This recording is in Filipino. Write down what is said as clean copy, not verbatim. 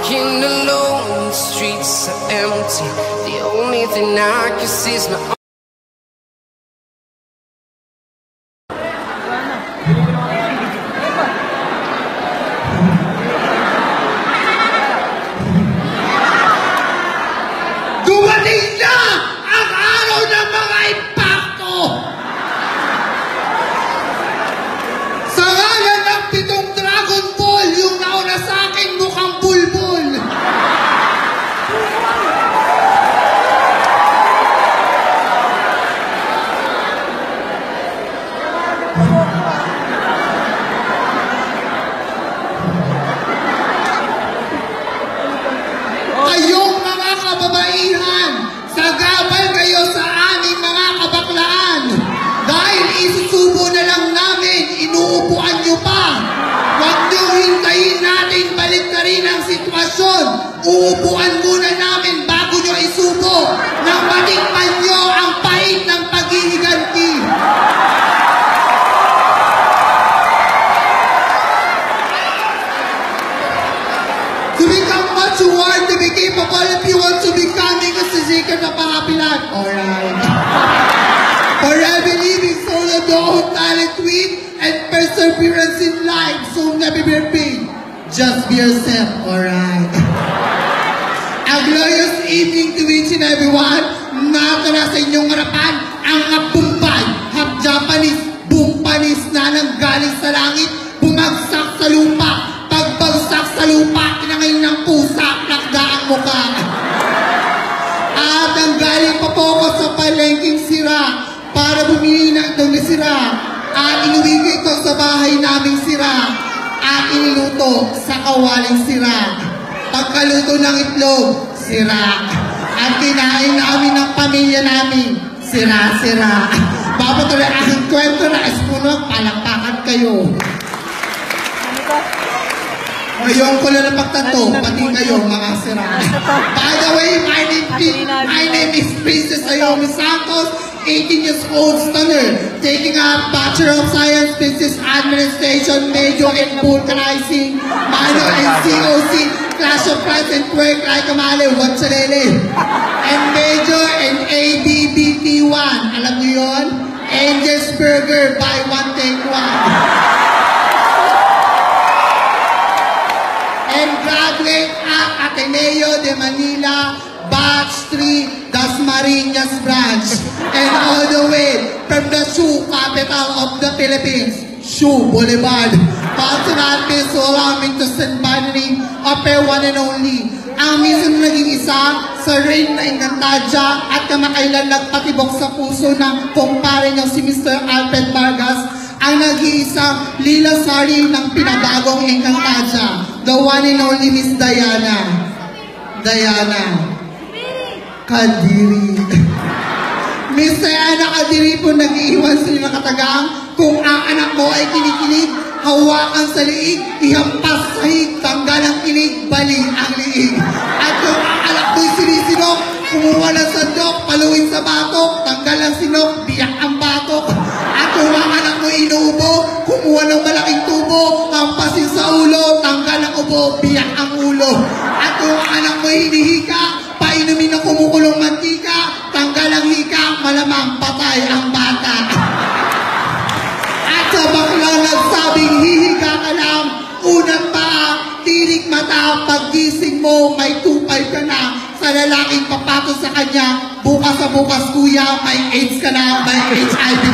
walking alone, the streets are empty. The only thing I can see is my dumating na ang araw ng mga impacto. Sa ngalan ng 7 Dragon Ball, yung nauna sa akin mukhang bulbul. Kayong mga kababaihan, sagabal kayo sa aming mga kabaklaan. Dahil isusubo na lang namin, inuupuan nyo pa. Huwag nyo hintayin natin balik na rin ang sitwasyon. Uupuan muna namin bago nyo isubo nang matikman nyo ang pait ng paghihiganti. To become what you want, to be capable if you want to becoming a secret of a happy life. Alright. Forever living solo don't talent with and perseverance in life. So never be big. Just be yourself. Alright. A glorious evening to each and everyone. Natara sa inyong harapan ang Bombay, half Japanese, Bumpanis na nanggaling sa langit, bumagsak sa lupa. Pagbagsak sa lupa, kinangay ng pusa, nakda ang mukha. At ang galing pa po ko sa palengking sira para bumili ng itong sira. At inuwi ko ito sa bahay naming sira. At iniluto sa kawaling sira. Pagkaluto ng itlog, sira. At kinain namin ng pamilya namin, sira-sira. Papatuloy ang kwento na espunog, palakpakan kayo. Ngayon ko na napagtanto, pati kayo mga sira. By the way, my name is Princess Ayomi Santos, 18 years old stunner, taking a Bachelor of Science, Business Administration, major in vulcanizing, minor in COC, Clash of Clans and Twerk like a mali, what's a lele? And major in ABBT1, alam niyo yun? Angel's Burger, buy one, take one. And graduate at Ateneo de Manila, Batch 3, Dasmariñas Branch. And all the way from the shoe capital of the Philippines, Shoe Boulevard. Personal so allowing to stand by the name of her one and only. Ang mismo naging isa sa reign na Encantadia at kamakailan nagpatibok sa puso ng kumpare niya si Mr. Alfred Vargas, ang nag-iisang lilasari ng pinabagong Encantadia, the one and only Miss Diana. Diana Kadiri. Miss Diana Kadiri po nag-iiwan sila nakatagang. Kung ang anak mo ay kinikilig, hawakan sa liig, ihampas sa hig, tanggal ang kilig, bali ang liig. At kung ang anak mo'y sinisinok, kumuha ng sandok, paluin sa batok, tanggal ang sinok, biyak ang batok. At kung ang anak mo'y inuubo, kumuha ng malaking tubo, hampasin sa ulo, tanggal ang ubo, biyak ang ulo. At kung ang anak mo'y hinihika, painumin ng kumukulong mantika, tanggal ang hika, malamang patay ang bata. At sa baklang nagsabing hihiga ka lang, unang paa, tirik mata, paggising mo, may 2.5 ka na. Sa lalaking papato sa kanya, bukas sa bukas kuya, may AIDS ka na, may HIV